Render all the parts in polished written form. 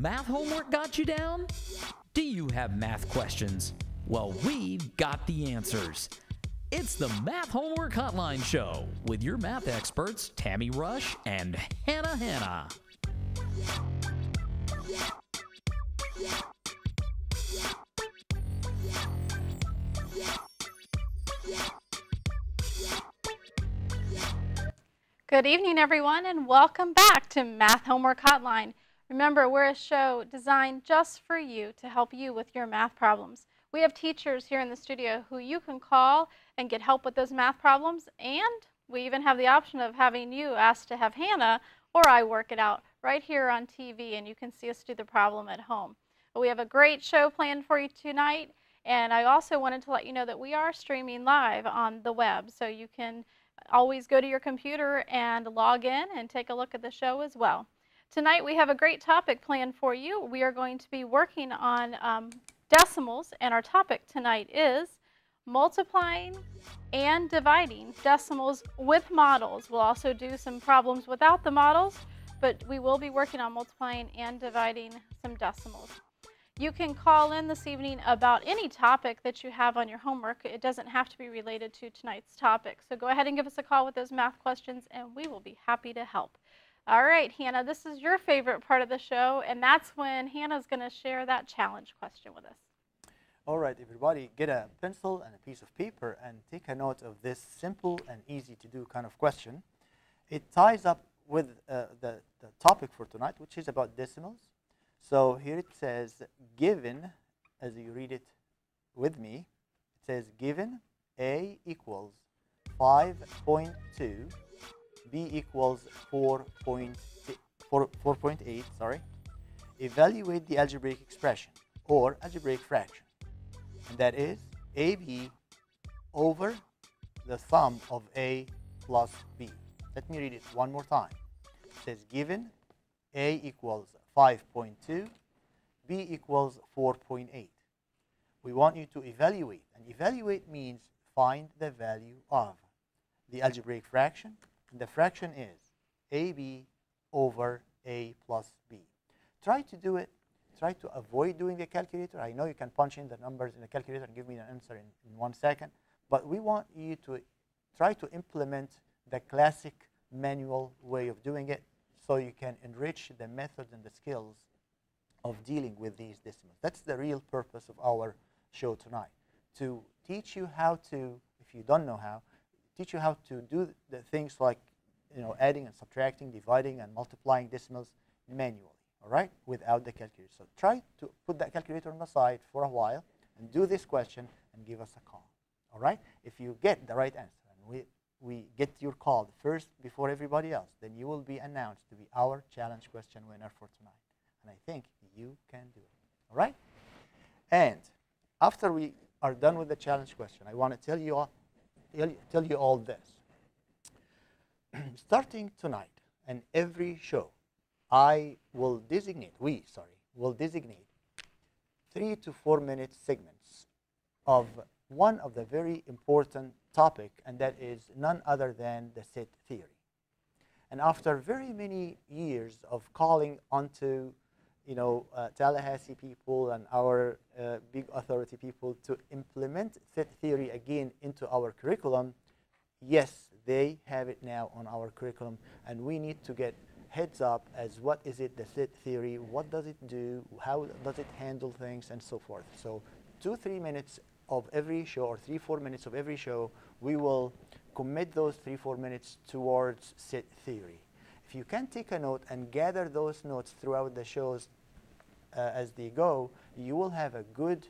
math homework got you down? Do you have math questions? Well, we've got the answers. It's the Math Homework Hotline Show with your math experts, Tammy Rush and Hannah Hanna. Good evening, everyone, and welcome back to Math Homework Hotline. Remember, we're a show designed just for you to help you with your math problems. We have teachers here in the studio who you can call and get help with those math problems, and we even have the option of having you ask to have Hannah or I work it out right here on TV, and you can see us do the problem at home. But we have a great show planned for you tonight, and I also wanted to let you know that we are streaming live on the web, so you can always go to your computer and log in and take a look at the show as well. Tonight we have a great topic planned for you. We are going to be working on decimals, and our topic tonight is multiplying and dividing decimals with models. We'll also do some problems without the models, but we will be working on multiplying and dividing some decimals. You can call in this evening about any topic that you have on your homework. It doesn't have to be related to tonight's topic. So go ahead and give us a call with those math questions, and we will be happy to help. All right, Hannah, this is your favorite part of the show, and that's when Hannah's going to share that challenge question with us. All right, everybody, get a pencil and a piece of paper and take a note of this simple and easy to do kind of question. It ties up with the topic for tonight, which is about decimals. So here it says, given, as you read it with me, it says given A equals 5.2, B equals 4.8, sorry, evaluate the algebraic expression or algebraic fraction. And that is AB over the sum of A plus B. Let me read it one more time. It says given A equals 5.2, B equals 4.8. We want you to evaluate, and evaluate means find the value of the algebraic fraction, and the fraction is AB over A plus B. Try to do it, try to avoid doing the calculator. I know you can punch in the numbers in the calculator and give me an answer in 1 second, but we want you to try to implement the classic manual way of doing it, so you can enrich the method and the skills of dealing with these decimals. That's the real purpose of our show tonight, to teach you how to, if you don't know how, teach you how to do the things like, adding and subtracting, dividing and multiplying decimals manually, all right, without the calculator. So try to put that calculator on the side for a while and do this question and give us a call, all right? If you get the right answer, and we get your call first before everybody else, then you will be announced to be our challenge question winner for tonight. And I think you can do it, all right? And after we are done with the challenge question, I want to tell you all this. Starting tonight and every show, we will designate 3 to 4 minute segments of one of the very important topic, and that is none other than the set theory. And after very many years of calling onto Tallahassee people and our big authority people to implement set theory again into our curriculum, yes, they have it now on our curriculum, and we need to get heads up as what is it, the set theory, what does it do, how does it handle things, and so forth. So 2-3 minutes of every show, or 3-4 minutes of every show, we will commit those 3-4 minutes towards set theory. If you can take a note and gather those notes throughout the shows as they go, you will have a good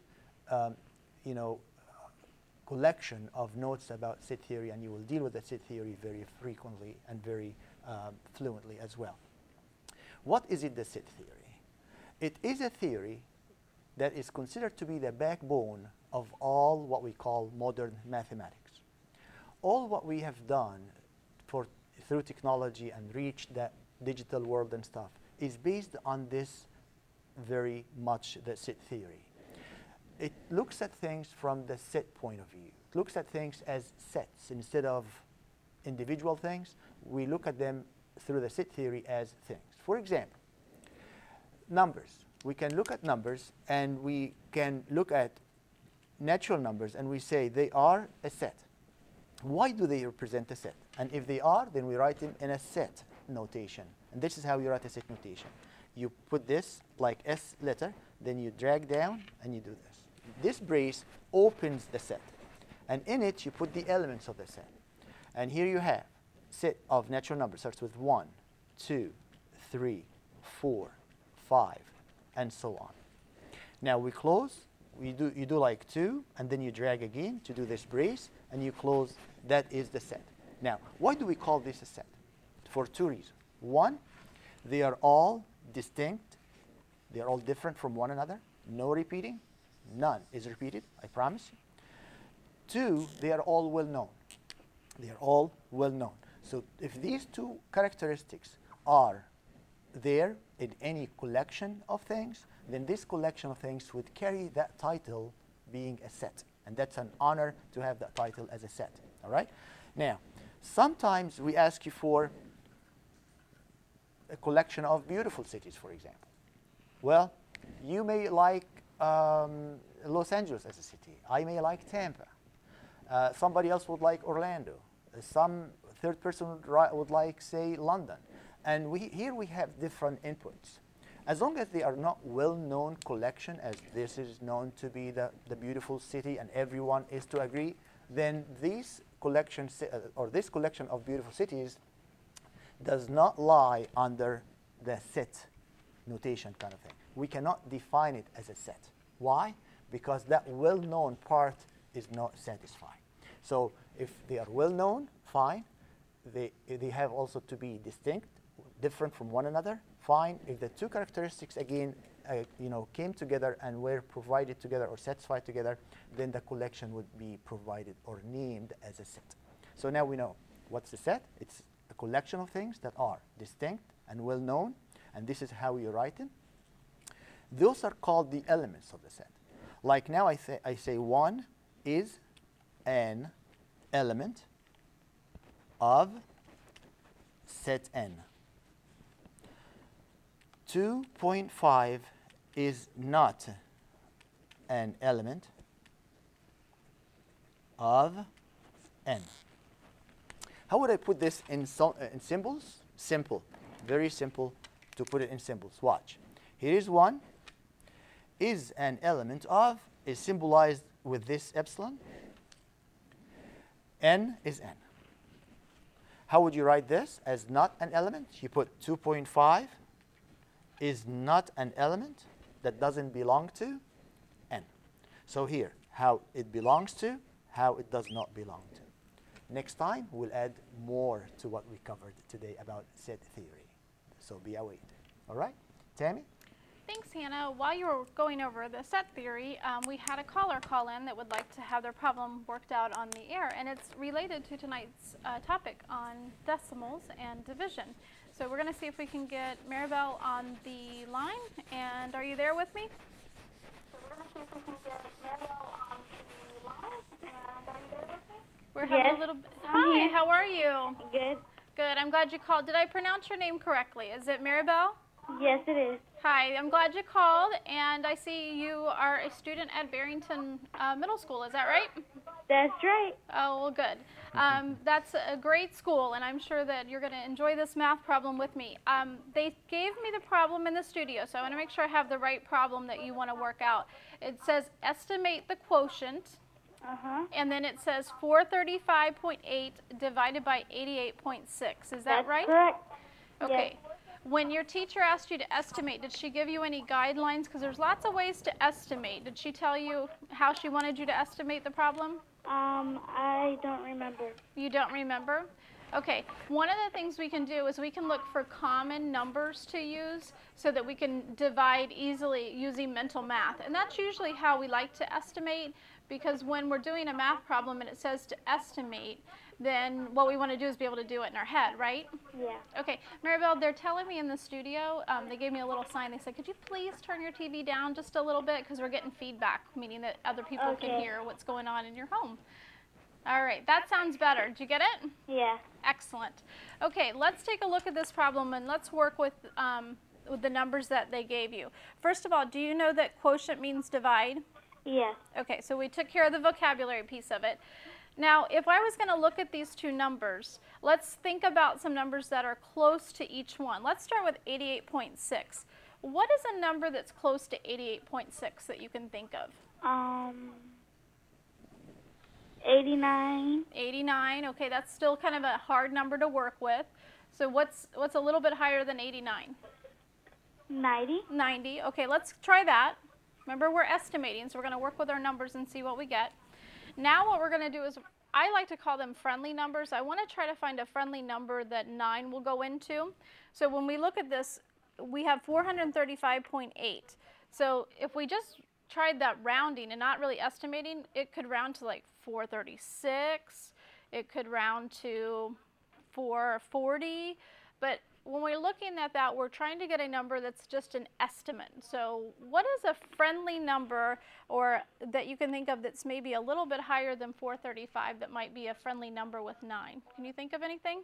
collection of notes about set theory, and you will deal with the set theory very frequently and very fluently as well. What is it, the set theory? It is a theory that is considered to be the backbone of all what we call modern mathematics. All what we have done through technology and reached that digital world and stuff is based on this very much the set theory. It looks at things from the set point of view. It looks at things as sets instead of individual things. We look at them through the set theory as things. For example, numbers. we can look at numbers and we can look at natural numbers and we say they are a set. Why do they represent a set? And if they are, then we write them in a set notation. And this is how you write a set notation. You put this like S letter, then you drag down and you do this. This brace opens the set. And in it, you put the elements of the set. And here you have set of natural numbers. Starts with 1, 2, 3, 4, 5, and so on. Now we close. You do like 2, and then you drag again to do this brace, and you close. That is the set. Now, why do we call this a set? For 2 reasons. 1, they are all distinct. They are all different from one another. No repeating. None is repeated, I promise you. 2, they are all well known. They are all well known. So if these 2 characteristics are there in any collection of things, then this collection of things would carry that title being a set. And that's an honor to have that title as a set. All right? Now, sometimes we ask you for a collection of beautiful cities, for example. Well, you may like Los Angeles as a city. I may like Tampa. Somebody else would like Orlando. Some third person would like, say, London. And here we have different inputs. As long as they are not well-known collection, as this is known to be the beautiful city and everyone is to agree, then these collections, or this collection of beautiful cities does not lie under the set notation kind of thing. We cannot define it as a set. Why? Because that well-known part is not satisfying. So if they are well-known, fine. They have also to be distinct, different from one another, fine. If the 2 characteristics, again, came together and were provided together or satisfied together, then the collection would be provided or named as a set. So now we know what's the set. It's a collection of things that are distinct and well-known, and this is how you write them. Those are called the elements of the set. Like now I say 1 is an element of set N. 2.5 is not an element of N. How would I put this in symbols? Simple. Very simple to put it in symbols. Watch. Here is 1. Is an element of, is symbolized with this epsilon. N is N. How would you write this as not an element? You put 2.5 is not an element that doesn't belong to N. So here, how it belongs to, how it does not belong to. Next time, we'll add more to what we covered today about set theory. So be awaited. All right? Tammy? Thanks, Hannah. While you were going over the set theory, we had a caller call in that would like to have their problem worked out on the air, and it's related to tonight's topic on decimals and division. So we're going to see if we can get Maribel on the line. And are you there with me? We're having a little bit. Hi, how are you? Good. Good. I'm glad you called. Did I pronounce your name correctly? Is it Maribel? Yes, it is. Hi, I'm glad you called, and I see you are a student at Barrington Middle School. Is that right? That's right. Oh, well, good. That's a great school, and I'm sure that you're going to enjoy this math problem with me. They gave me the problem in the studio, so I want to make sure I have the right problem that you want to work out. It says estimate the quotient, and then it says 435.8 divided by 88.6. Is that right? That's correct. Okay. Yes. When your teacher asked you to estimate, did she give you any guidelines? Because there's lots of ways to estimate. Did she tell you how she wanted you to estimate the problem? I don't remember. You don't remember? Okay. One of the things we can do is we can look for common numbers to use so that we can divide easily using mental math. And that's usually how we like to estimate, because when we're doing a math problem and it says to estimate, then what we want to do is be able to do it in our head, right? Yeah. Okay, Maribel, they're telling me in the studio, they gave me a little sign. They said, could you please turn your TV down just a little bit, because we're getting feedback, meaning that other people can hear what's going on in your home. All right, that sounds better. Did you get it? Yeah. Excellent. Okay, let's take a look at this problem, and let's work with with the numbers that they gave you. First of all, do you know that quotient means divide? Yes. Okay, so we took care of the vocabulary piece of it. Now, if I was going to look at these two numbers, let's think about some numbers that are close to each one. Let's start with 88.6. What is a number that's close to 88.6 that you can think of? 89. 89, okay, that's still kind of a hard number to work with. So what's a little bit higher than 89? 90. 90, okay, let's try that. Remember, we're estimating, so we're going to work with our numbers and see what we get. Now what we're going to do is, I like to call them friendly numbers. I want to try to find a friendly number that 9 will go into. So when we look at this, we have 435.8. So if we just tried that rounding and not really estimating, it could round to like 436. It could round to 440. But when we're looking at that, we're trying to get a number that's just an estimate. So what is a friendly number, or that you can think of that's maybe a little bit higher than 435 that might be a friendly number with 9? Can you think of anything?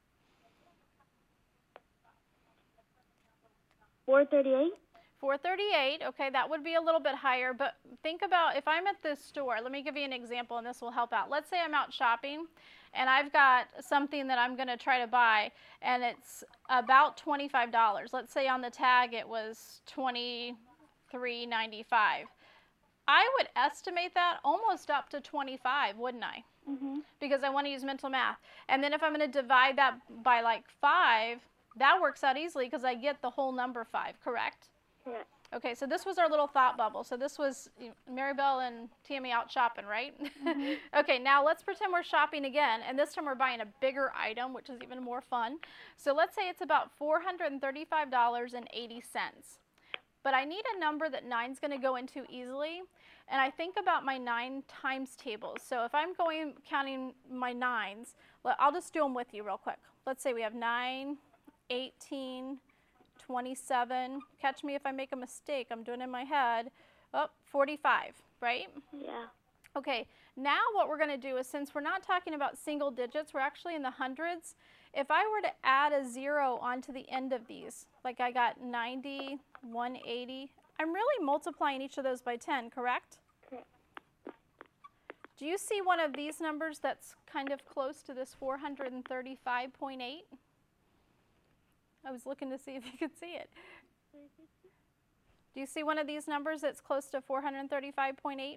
438. 438, okay, that would be a little bit higher, but think about if I'm at this store, let me give you an example and this will help out. Let's say I'm out shopping and I've got something that I'm going to try to buy and it's about $25. Let's say on the tag it was $23.95. I would estimate that almost up to 25, wouldn't I? Mm-hmm. Because I want to use mental math. And then if I'm going to divide that by like 5, that works out easily because I get the whole number 5, correct? Correct. Okay, so this was our little thought bubble. So this was Maribel and Tammy out shopping, right? Mm-hmm. Okay, now let's pretend we're shopping again, and this time we're buying a bigger item, which is even more fun. So let's say it's about $435.80. But I need a number that 9's going to go into easily, and I think about my 9 times tables. So if I'm counting my 9s, I'll just do them with you real quick. Let's say we have 9, 18, 27, catch me if I make a mistake, I'm doing it in my head, 45, right? Yeah. Okay, now what we're going to do is, since we're not talking about single digits, we're actually in the hundreds. If I were to add a 0 onto the end of these, like I got 90, 180, I'm really multiplying each of those by 10, correct? Correct. Do you see one of these numbers that's kind of close to this 435.8? I was looking to see if you could see it. Do you see one of these numbers that's close to 435.8?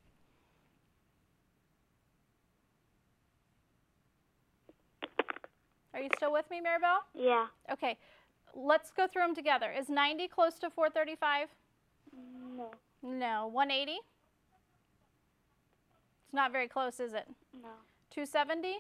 Are you still with me, Maribel? Yeah. Okay, let's go through them together. Is 90 close to 435? No. No. 180? It's not very close, is it? No. 270?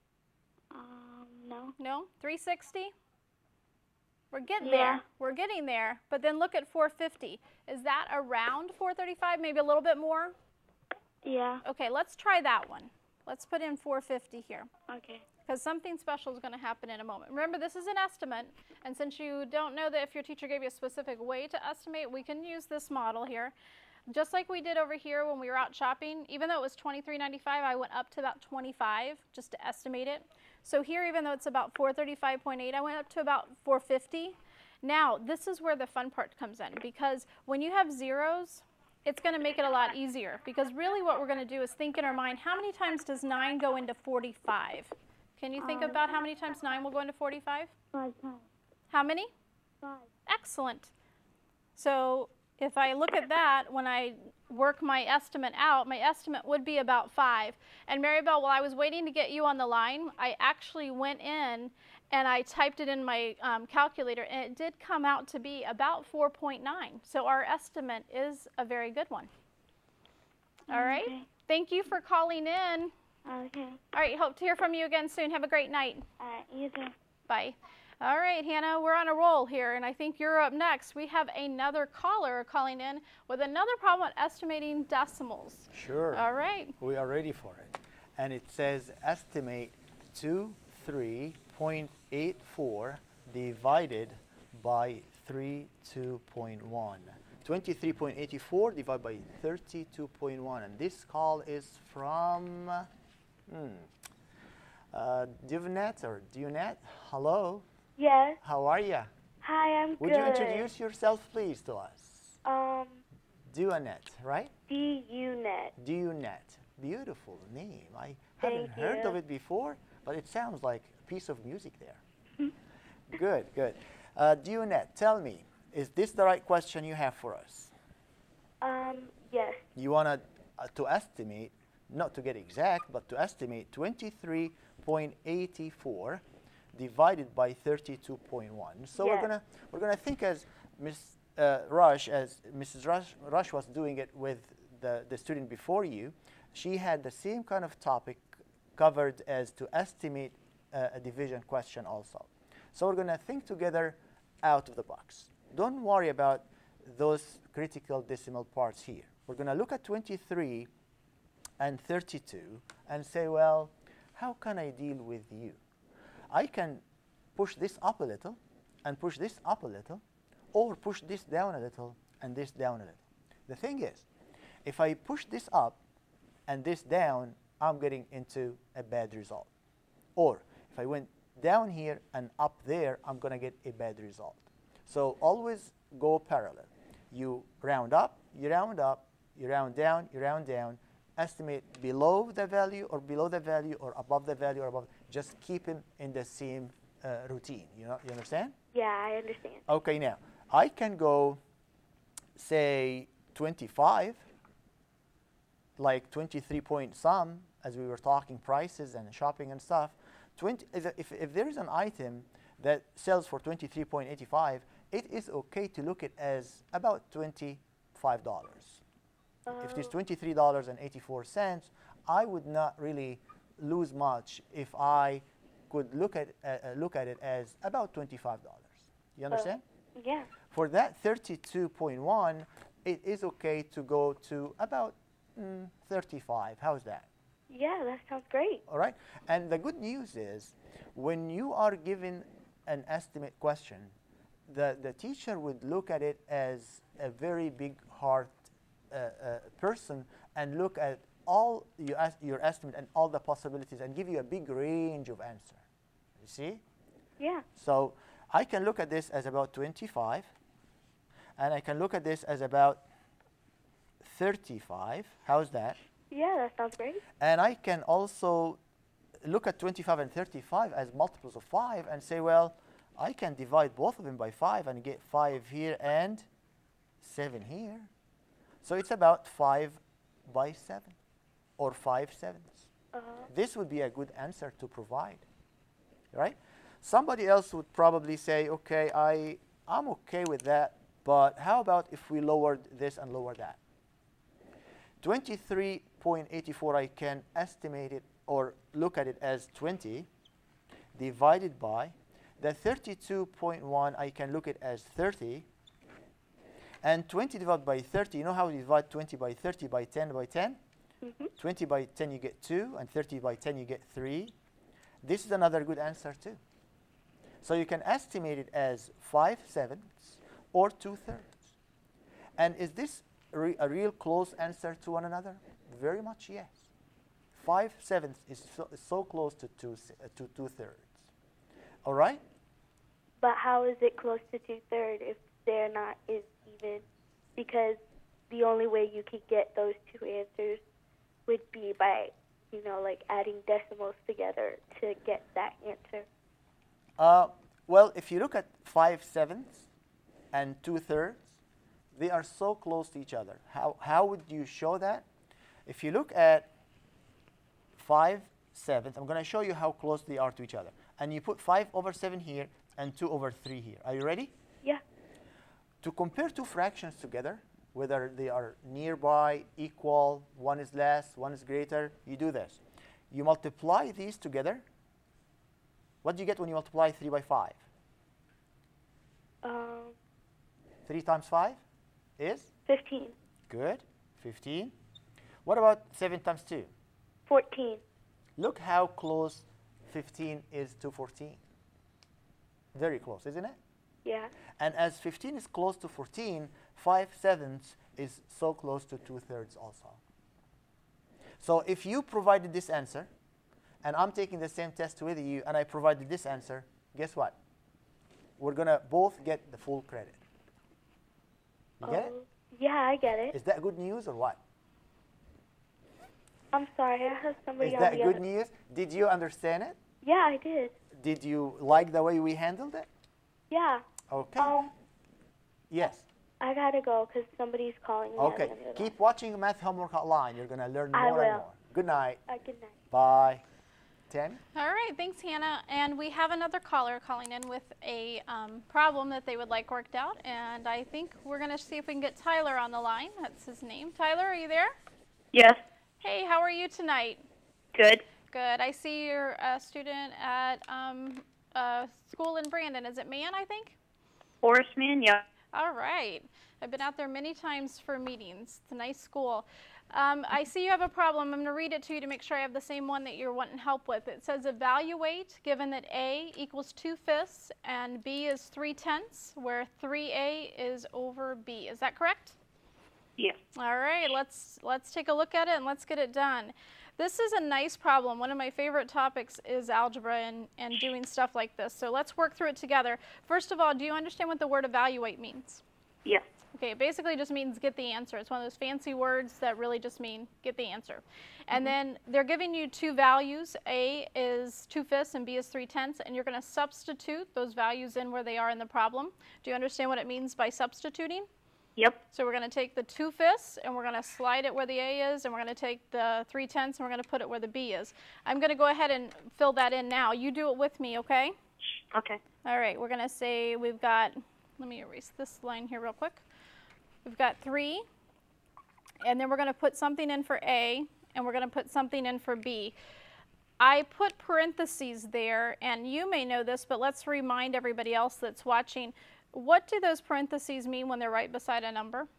No. No. 360? We're getting Yeah. there. We're getting there. But then look at 450. Is that around 435? Maybe a little bit more? Yeah. Okay, let's try that one. Let's put in 450 here, Okay. because something special is going to happen in a moment. Remember, this is an estimate, and since you don't know that if your teacher gave you a specific way to estimate, we can use this model here. Just like we did over here when we were out shopping, even though it was $23.95, I went up to about 25 just to estimate it. So here, even though it's about 435.8, I went up to about 450. Now, this is where the fun part comes in, because when you have zeros, it's going to make it a lot easier, because really what we're going to do is think in our mind, how many times does 9 go into 45? Can you think about how many times 9 will go into 45? 5 times. How many? 5. Excellent. So if I look at that, when I work my estimate out, my estimate would be about 5. And Maribel, while I was waiting to get you on the line, I actually went in and I typed it in my calculator, and it did come out to be about 4.9. So our estimate is a very good one. All right. Okay. Thank you for calling in. Okay. All right. Hope to hear from you again soon. Have a great night. You too. Bye. All right, Hannah, we're on a roll here, and I think you're up next. We have another caller calling in with another problem at estimating decimals. Sure. All right. We are ready for it. And it says estimate 23.84 divided by 32.1. 23.84 divided by 32.1. And this call is from Divnet or Dionette. Hello. Yes. How are you? Hi, I'm Would good. you introduce yourself, please, to us? Duanet, right? D-U-Net. Duanet. Beautiful name. I Thank haven't heard you. of it before, but it sounds like a piece of music there. Good, good. Duanet, tell me, is this the right question you have for us? Yes. You want to estimate, not to get exact, but to estimate 23.84 divided by 32.1. So Yes. we're gonna think as Mrs. Rush was doing it with the student before you. She had the same kind of topic covered as to estimate a division question also. So we're gonna think together out of the box. Don't worry about those critical decimal parts here. We're gonna look at 23 and 32 and say, well, how can I deal with you? I can push this up a little and push this up a little, or push this down a little and this down a little. The thing is, if I push this up and this down, I'm getting into a bad result. Or if I went down here and up there, I'm going to get a bad result. So always go parallel. You round up, you round up, you round down, you round down. Estimate below the value or above the value or above. Just keep them in the same routine. You understand? Yeah, I understand. Okay, now I can go, say, 25, like 23 point some, as we were talking prices and shopping and stuff. If there is an item that sells for 23.85, it is okay to look at as about $25. If it is $23.84, I would not really lose much if I could look at it as about $25. You understand? Yeah. For that 32.1, it is okay to go to about 35. How's that? Yeah, that sounds great. All right. And the good news is, when you are given an estimate question, the teacher would look at it as a very big heart person and look at all your estimate and all the possibilities and give you a big range of answer. You see? Yeah. So I can look at this as about 25, and I can look at this as about 35. How's that? Yeah, that sounds great. And I can also look at 25 and 35 as multiples of 5 and say, well, I can divide both of them by 5 and get 5 here and 7 here. So it's about 5 by 7 or 5 sevenths. This would be a good answer to provide, right? Somebody else would probably say, okay, I'm okay with that, but how about if we lowered this and lower that? 23.84, I can estimate it or look at it as 20 divided by the 32.1, I can look at it as 30. And 20 divided by 30, you know how we divide 20 by 30 by 10 by 10? 20 by 10 you get 2, and 30 by 10 you get 3. This is another good answer too. So you can estimate it as 5 sevenths or 2/3. And is this a real close answer to one another? Very much yes. 5 sevenths is so close to 2/3. All right? But how is it close to 2/3 if they're not is even? Because the only way you could get those two answers would be by, like adding decimals together to get that answer. Well, if you look at 5 sevenths and 2/3, they are so close to each other. How would you show that? If you look at 5 sevenths, I'm going to show you how close they are to each other. And you put 5 over 7 here and 2 over 3 here. Are you ready? Yeah. To compare two fractions together, whether they are nearby, equal, one is less, one is greater, you do this. You multiply these together. What do you get when you multiply 3 by 5? 3 times 5 is? 15. Good. 15. What about 7 times 2? 14. Look how close 15 is to 14. Very close, isn't it? Yeah. And as 15 is close to 14, 5 sevenths is so close to 2/3 also. So if you provided this answer, and I'm taking the same test with you, and I provided this answer, guess what? we're going to both get the full credit. You get it? Yeah, I get it. Is that good news or what? I'm sorry, I have somebody Is on that the good other. news? Did you understand it? Yeah, I did. Did you like the way we handled it? Yeah. Okay. Yes. I gotta go because somebody's calling me. Okay. On the other Keep watching Math Homework Hotline. You're going to learn I more and will. more. Good night. Good night. Bye. Tammy? All right, thanks, Hannah. And we have another caller calling in with a problem that they would like worked out. And I think we're going to see if we can get Tyler on the line. That's his name. Tyler, are you there? Yes. Hey, how are you tonight? Good. Good. I see you're a student at school in Brandon. Is it Mann, I think? Horace Mann, yeah. All right. I've been out there many times for meetings. It's a nice school. I see you have a problem. I'm going to read it to you to make sure I have the same one that you're wanting help with. It says evaluate given that A equals 2/5 and B is 3/10, where 3A is over B. Is that correct? Yes. All right, let's take a look at it and let's get it done. This is a nice problem. One of my favorite topics is algebra and doing stuff like this. So let's work through it together. First of all, do you understand what the word evaluate means? Yes. Okay, it basically just means get the answer. It's one of those fancy words that really just mean get the answer. And then they're giving you two values. A is 2/5 and B is 3/10, and you're going to substitute those values in where they are in the problem. Do you understand what it means by substituting? Yep. So we're going to take the 2/5 and we're going to slide it where the A is, and we're going to take the 3/10 and we're going to put it where the B is. I'm going to go ahead and fill that in now. You do it with me, okay? Okay. All right, we're going to say we've got, let me erase this line here real quick. We've got 3, and then we're going to put something in for A, and we're going to put something in for B. I put parentheses there, and you may know this, but let's remind everybody else that's watching. What do those parentheses mean when they're right beside a number?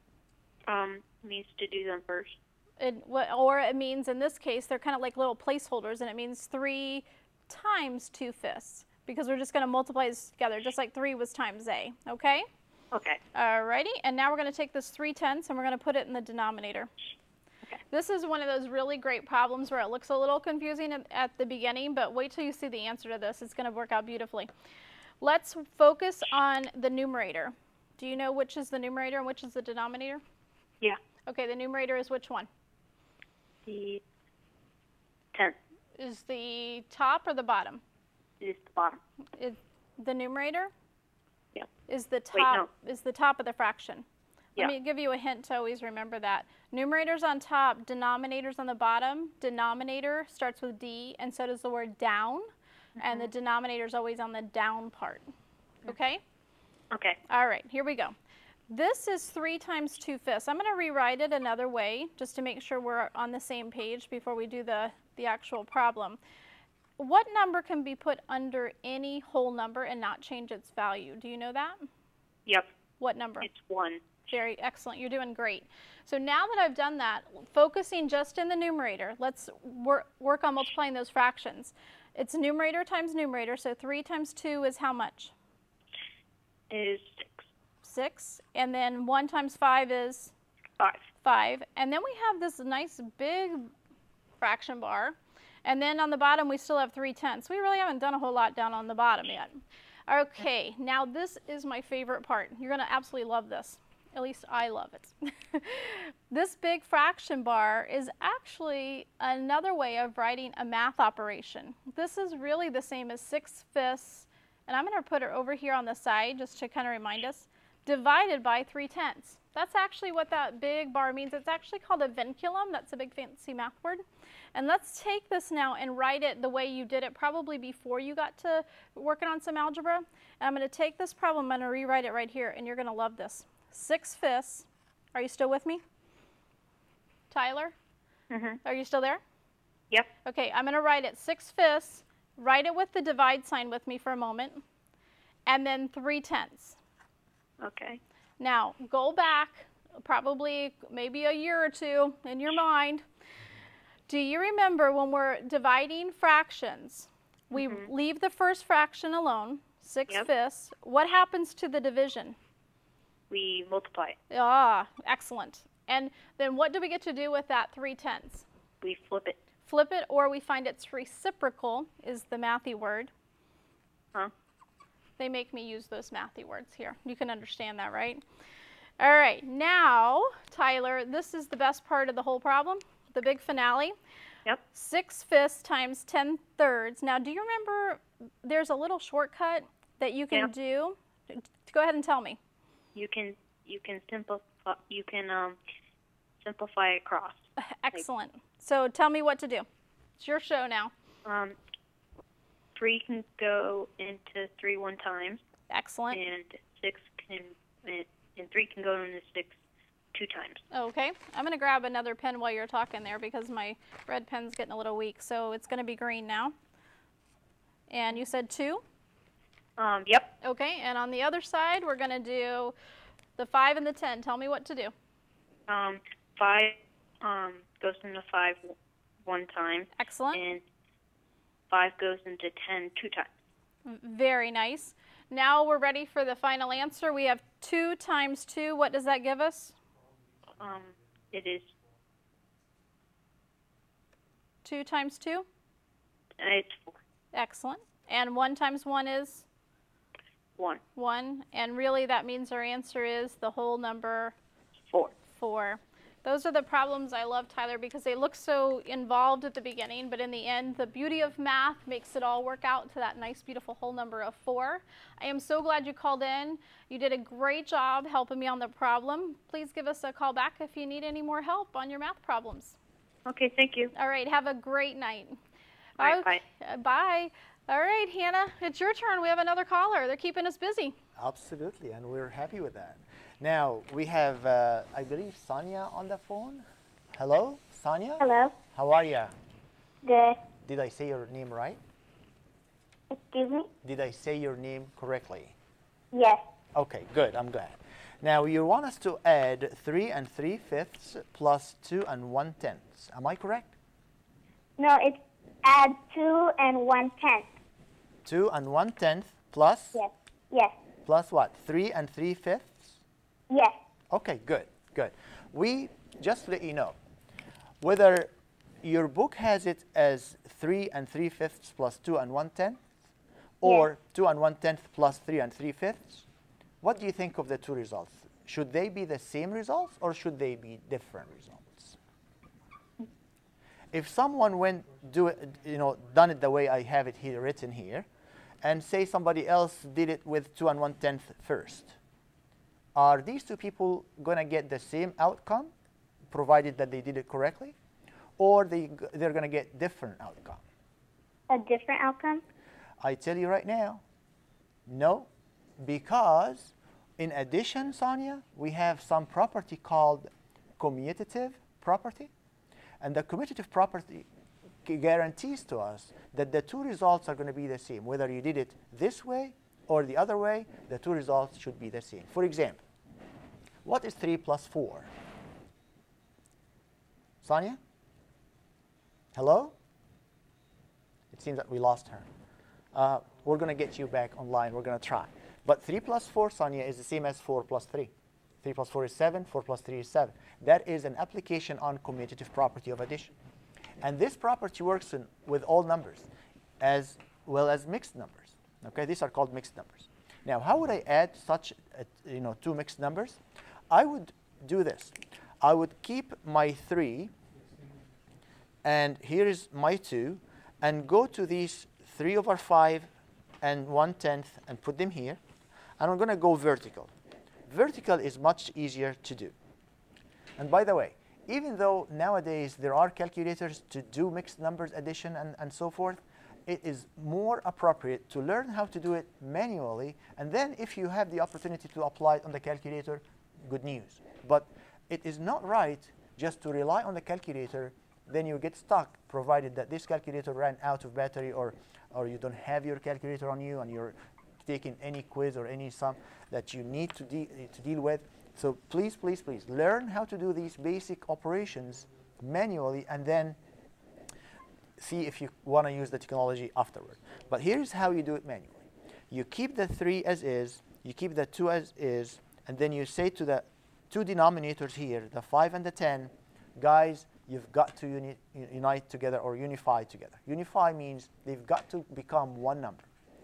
Means to do them first. Or it means, in this case, they're kind of like little placeholders, and it means 3 times 2/5, because we're just going to multiply this together, just like 3 was times A, okay? Okay. Alrighty, and now we're going to take this 3/10 and we're going to put it in the denominator. Okay. This is one of those really great problems where it looks a little confusing at the beginning, but wait till you see the answer to this. It's going to work out beautifully. Let's focus on the numerator. Do you know which is the numerator and which is the denominator? Yeah. Okay, the numerator is which one? The 10th Is the top or the bottom? is the bottom. Is the numerator? Yeah. Is the top, Wait, no. is the top of the fraction. Yeah. Let me give you a hint to always remember that. Numerator's on top, denominator's on the bottom. Denominator starts with D, and so does the word down, and the denominator's always on the down part. Okay? Okay. All right, here we go. This is 3 times 2/5. I'm going to rewrite it another way just to make sure we're on the same page before we do the actual problem. What number can be put under any whole number and not change its value? Do you know that? Yep. What number? It's 1. Very excellent. You're doing great. So now that I've done that, focusing just in the numerator, let's work on multiplying those fractions. It's numerator times numerator, so 3 times 2 is how much? Is 6. 6. And then 1 times 5 is? 5. 5. And then we have this nice big fraction bar. And then on the bottom, we still have 3/10. We really haven't done a whole lot down on the bottom yet. Okay, now this is my favorite part. You're going to absolutely love this. At least I love it. This big fraction bar is actually another way of writing a math operation. This is really the same as 6/5, and I'm going to put it over here on the side just to kind of remind us, divided by 3/10. That's actually what that big bar means. It's actually called a vinculum. That's a big fancy math word. And let's take this now and write it the way you did it probably before you got to working on some algebra. And I'm going to take this problem, I'm going to rewrite it right here, and you're going to love this. 6/5. Are you still with me? Tyler? Are you still there? Yep. Okay, I'm going to write it 6/5. Write it with the divide sign with me for a moment. And then 3/10. Okay. Now, go back probably maybe a year or two in your mind. Do you remember when we're dividing fractions, we leave the first fraction alone, 6/5. What happens to the division? We multiply. Ah, excellent. And then what do we get to do with that 3/10? We flip it. Flip it, or we find its reciprocal is the mathy word. Huh? They make me use those mathy words here. You can understand that, right? All right, now, Tyler, this is the best part of the whole problem, the big finale. Yep. 6/5 times 10/3. Now, do you remember there's a little shortcut that you can do? Go ahead and tell me. You can simplify across. Excellent. So tell me what to do. It's your show now. 3 can go into 3 one time. Excellent. And 3 can go into 6 2 times. Okay. I'm going to grab another pen while you're talking there because my red pen's getting a little weak. So it's going to be green now. And you said 2? Yep. Okay. And on the other side, we're going to do the 5 and the 10. Tell me what to do. 5 goes into 5 one time. Excellent. And 5 goes into 10 2 times. Very nice. Now we're ready for the final answer. We have 2 times 2. What does that give us? It is 2 times 2? it's 4. Excellent. And 1 times 1 is? 1. 1. And really that means our answer is the whole number? 4. 4. Those are the problems I love, Tyler, because they look so involved at the beginning, but in the end, the beauty of math makes it all work out to that nice, beautiful whole number of 4. I am so glad you called in. You did a great job helping me on the problem. Please give us a call back if you need any more help on your math problems. Okay, thank you. All right, have a great night. All right, bye. Bye. All right, Hannah, it's your turn. We have another caller. They're keeping us busy. Absolutely, and we're happy with that. Now, we have, I believe, Sonia on the phone. Hello, Sonia? Hello. How are you? Good. Did I say your name right? Excuse me? Did I say your name correctly? Yes. Okay, good. I'm glad. Now, you want us to add 3 3/5 plus 2 1/10. Am I correct? No, it's add 2 1/10. 2 1/10 plus? Yes. Yes. Plus what? 3 3/5? Yes. Okay, good, good. We, just to let you know, whether your book has it as 3 3/5 plus 2 1/10 or Yes. 2 1/10 plus 3 3/5, what do you think of the two results? Should they be the same results or should they be different results? If someone went done it the way I have it here written here, and say somebody else did it with 2 1/10 first, are these two people going to get the same outcome, provided that they did it correctly, or they're going to get different outcome? A different outcome? I tell you right now, no, because in addition, Sonia, we have some property called commutative property, and the commutative property guarantees to us that the two results are going to be the same. Whether you did it this way or the other way, the two results should be the same. For example, what is 3 plus 4? Sonia? Hello? It seems that we lost her. We're going to get you back online. We're going to try. But 3 plus 4, Sonia, is the same as 4 plus 3. 3 plus 4 is 7. 4 plus 3 is 7. That is an application on commutative property of addition. And this property works with all numbers as well as mixed numbers. Okay, these are called mixed numbers. Now, how would I add such two mixed numbers? I would do this. I would keep my 3, and here is my 2, and go to these 3 over 5 and 1/10 and put them here. And I'm going to go vertical. Vertical is much easier to do. And by the way, even though nowadays there are calculators to do mixed numbers addition and so forth, it is more appropriate to learn how to do it manually. And then if you have the opportunity to apply it on the calculator, good news. But it is not right just to rely on the calculator. Then you get stuck, provided that this calculator ran out of battery, or you don't have your calculator on you and you're taking any quiz or any sum that you need to deal with. So please, please, please learn how to do these basic operations manually, and then see if you want to use the technology afterward. But here's how you do it manually. You keep the 3 as is, you keep the 2 as is, and then you say to the two denominators here, the 5 and the 10, guys, you've got to unite together or unify together. Unify means they've got to become one number.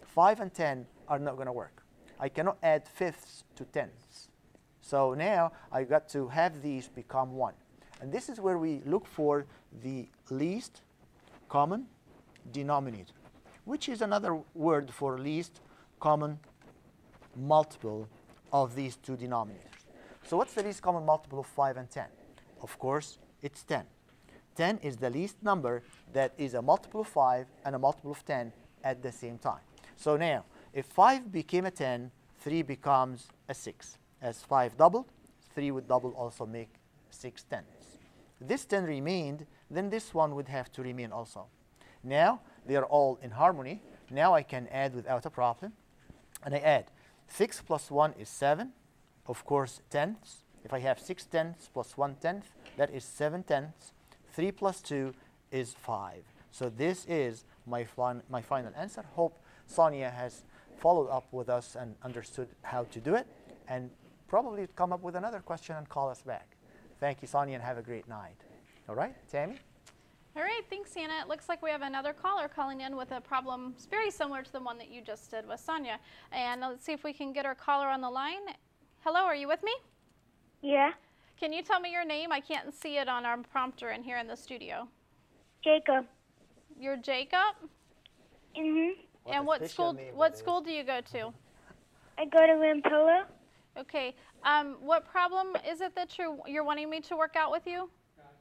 5 and 10 are not going to work. I cannot add fifths to tenths. So now I got to have these become 1. And this is where we look for the least common denominator, which is another word for least common multiple of these two denominators. So what's the least common multiple of 5 and 10? Of course, it's 10. 10 is the least number that is a multiple of 5 and a multiple of 10 at the same time. So now, if 5 became a 10, 3 becomes a 6. As 5 doubled, 3 would double, also make 6 tenths. This 10 remained, then this one would have to remain also. Now, they are all in harmony. Now I can add without a problem. And I add 6 plus 1 is 7. Of course, tenths. If I have 6 tenths plus 1 tenth, that is 7 tenths. 3 plus 2 is 5. So this is my final answer. Hope Sonia has followed up with us and understood how to do it, and probably come up with another question and call us back. Thank you, Sonia, and have a great night. All right, Tammy? All right, thanks, Hannah. It looks like we have another caller calling in with a problem very similar to the one that you just did with Sonia. And let's see if we can get our caller on the line. Hello, are you with me? Yeah. Can you tell me your name? I can't see it on our prompter in here in the studio. Jacob. You're Jacob? Mm-hmm. And what school do you go to? I go to Rampilla. Okay. What problem is it that you're wanting me to work out with you?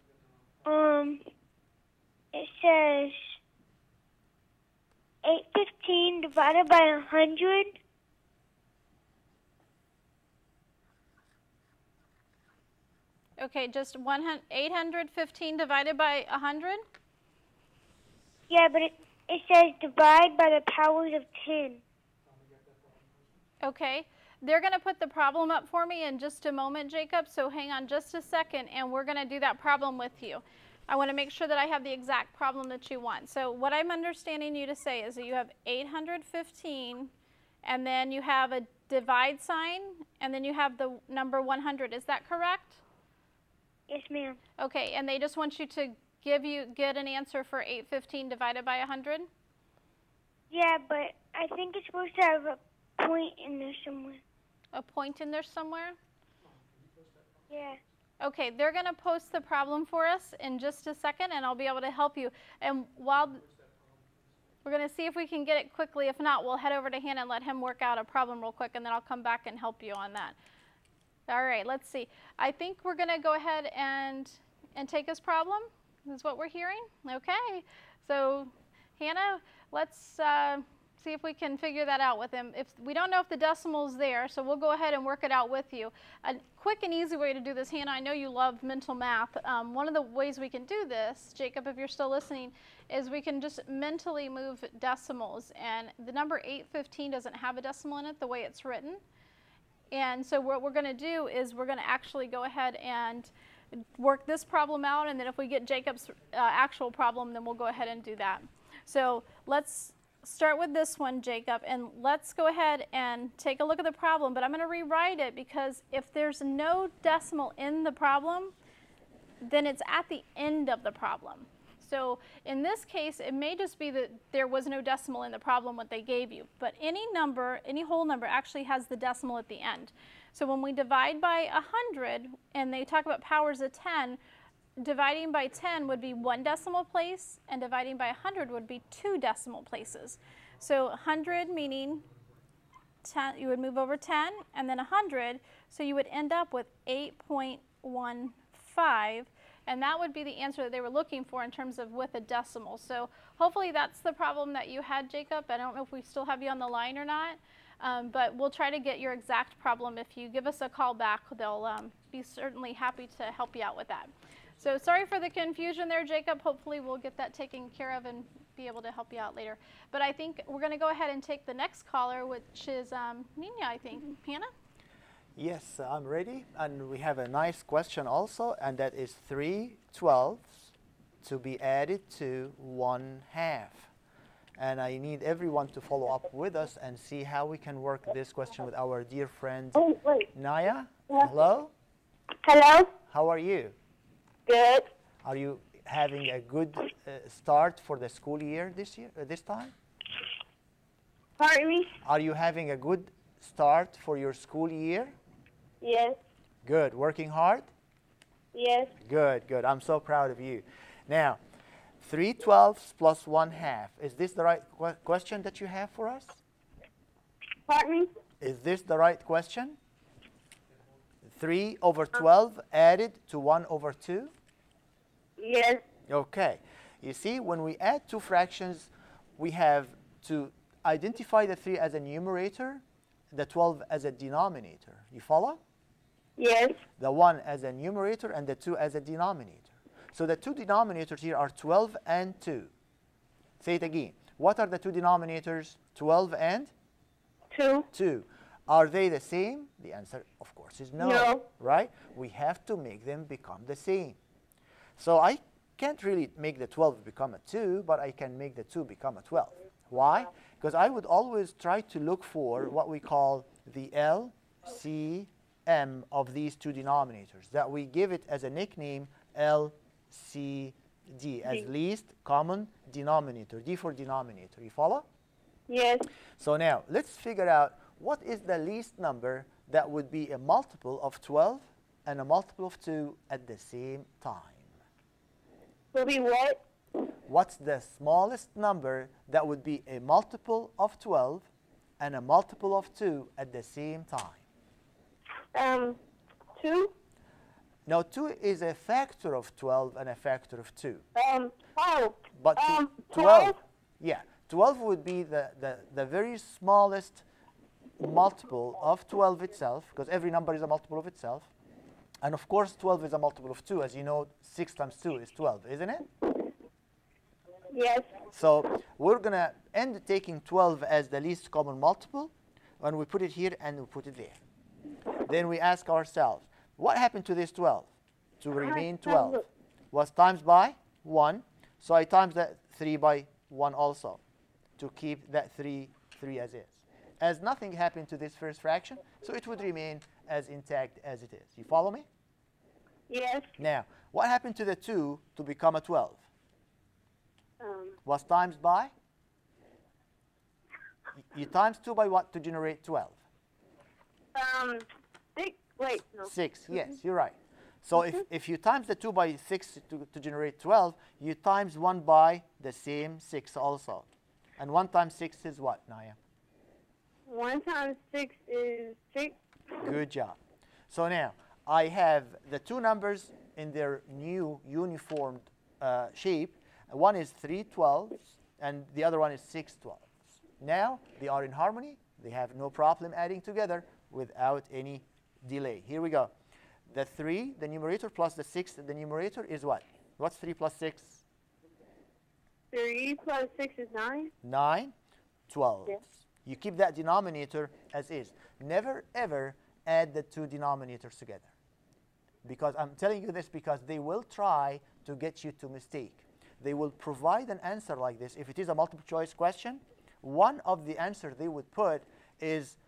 It says 815 divided by 100. Okay, just 815 divided by 100? Yeah, but it says divide by the powers of 10. Okay. They're going to put the problem up for me in just a moment, Jacob, so hang on just a second, and we're going to do that problem with you. I want to make sure that I have the exact problem that you want. So what I'm understanding you to say is that you have 815, and then you have a divide sign, and then you have the number 100. Is that correct? Yes, ma'am. Okay, and they just want you to get an answer for 815 divided by 100? Yeah, but I think it's supposed to have a point in there somewhere. A point in there somewhere? Yeah. Okay, they're going to post the problem for us in just a second, and I'll be able to help you. And while we're going to see if we can get it quickly. If not, we'll head over to Hannah and let him work out a problem real quick, and then I'll come back and help you on that. All right, let's see. I think we're going to go ahead and take his problem. This is what we're hearing. Okay, so Hannah, let's see if we can figure that out with him. If we don't know if the decimal's there, so we'll go ahead and work it out with you. A quick and easy way to do this, Hannah, I know you love mental math. One of the ways we can do this, Jacob, if you're still listening, is we can just mentally move decimals. And the number 815 doesn't have a decimal in it the way it's written. And so what we're going to do is we're going to actually go ahead and work this problem out, and then if we get Jacob's actual problem, then we'll go ahead and do that. So let's start with this one, Jacob, and let's go ahead and take a look at the problem. But I'm going to rewrite it because if there's no decimal in the problem, then it's at the end of the problem. So in this case, it may just be that there was no decimal in the problem what they gave you. But any number, any whole number actually has the decimal at the end. So when we divide by 100, and they talk about powers of 10, dividing by 10 would be 1 decimal place, and dividing by 100 would be 2 decimal places. So 100 meaning 10, you would move over 10, and then 100, so you would end up with 8.15, and that would be the answer that they were looking for in terms of with a decimal. So hopefully that's the problem that you had, Jacob. I don't know if we still have you on the line or not, but we'll try to get your exact problem. If you give us a call back, they'll be certainly happy to help you out with that. So sorry for the confusion there, Jacob. Hopefully we'll get that taken care of and be able to help you out later. But I think we're going to go ahead and take the next caller, which is Nina, I think. Hannah? Yes, I'm ready. And we have a nice question also, and that is 3/12 to be added to 1/2. And I need everyone to follow up with us and see how we can work this question with our dear friend Naya. Hello? Hello? How are you? Good. Are you having a good start for the school year this time? Pardon me? Are you having a good start for your school year? Yes. Good. Working hard? Yes. Good, good. I'm so proud of you. Now, 3/12 plus 1/2. Is this the right question that you have for us? Pardon me? Is this the right question? 3/12 added to 1/2? Yes. Okay. You see, when we add two fractions, we have to identify the 3 as a numerator, the 12 as a denominator. You follow? Yes. The 1 as a numerator and the 2 as a denominator. So the two denominators here are 12 and 2. Say it again. What are the two denominators? 12 and 2. 2. Are they the same? The answer, of course, is no. No. Right? We have to make them become the same. So I can't really make the 12 become a 2, but I can make the 2 become a 12. Why? Because I would always try to look for what we call the LCM of these two denominators, that we give it as a nickname LCD, as least common denominator, D for denominator. You follow? Yes. So now, let's figure out what is the least number that would be a multiple of 12 and a multiple of 2 at the same time. Will be what? What's the smallest number that would be a multiple of 12 and a multiple of 2 at the same time? 2? Now, 2 is a factor of 12 and a factor of 2. But 12? Yeah, 12 would be the very smallest multiple of 12 itself, because every number is a multiple of itself. And of course, 12 is a multiple of 2. As you know, 6 times 2 is 12, isn't it? Yes. So we're going to end taking 12 as the least common multiple, and we put it here and we put it there. Then we ask ourselves, what happened to this 12? To remain 12 was times by 1. So I times that 3 by 1 also to keep that 3 as is. As nothing happened to this first fraction, so it would remain as intact as it is. You follow me? Yes. Now, what happened to the 2 to become a 12? Was times by? You times 2 by what to generate 12? 6. Wait, no. 6, yes, you're right. So if you times the 2 by 6 to generate 12, you times 1 by the same 6 also. And 1 times 6 is what, Naya? 1 times 6 is 6. Good job. So now, I have the two numbers in their new uniformed shape. One is 3 12s, and the other one is 6 12s. Now, they are in harmony. They have no problem adding together without any delay. Here we go. The 3, the numerator, plus the 6, the numerator, is what? What's 3 plus 6? 3 plus 6 is 9. 9, 12. Yes. You keep that denominator as is. Never, ever add the two denominators together. Because I'm telling you this because they will try to get you to mistake. They will provide an answer like this. If it is a multiple choice question, one of the answers they would put is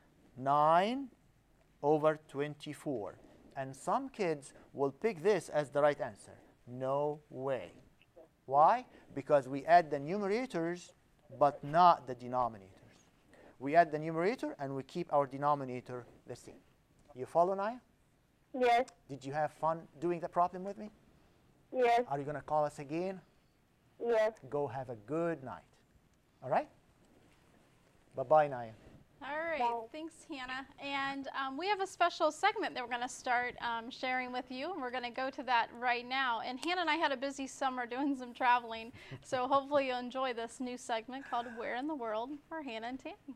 9/24. And some kids will pick this as the right answer. No way. Why? Because we add the numerators, but not the denominators. We add the numerator, and we keep our denominator the same. You follow, Naya? Yes. Did you have fun doing the problem with me? Yes. Are you going to call us again? Yes. Go have a good night. All right? Bye-bye, Naya. All right, Bye. thanks, Hannah. And we have a special segment that we're going to start sharing with you, and we're going to go to that right now. And Hannah and I had a busy summer doing some traveling, so hopefully you'll enjoy this new segment called Where in the World for Hannah and Tammy.